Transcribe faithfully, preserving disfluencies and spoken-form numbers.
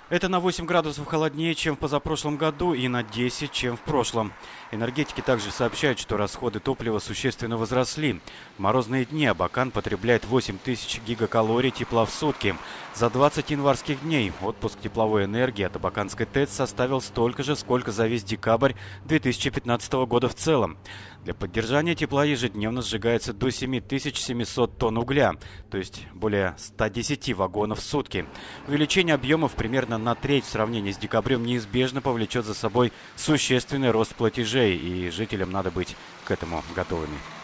Это на восемь градусов холоднее, чем в позапрошлом году, и на десять, чем в прошлом. Энергетики также сообщают, что расходы топлива существенно возросли. В морозные дни Абакан потребляет восемь тысяч гигакалорий тепла в сутки. За двадцать январских дней отпуск тепловой энергии от Абаканской ТЭЦ составил столько же, сколько за весь декабрь две тысячи пятнадцатого года в целом. Для поддержания тепла ежедневно сжигается до семи тысяч семисот тонн угля, то есть более ста десяти вагонов в сутки. Увеличение объемов примерно на треть в сравнении с декабрем неизбежно повлечет за собой существенный рост платежей, и жителям надо быть к этому готовыми.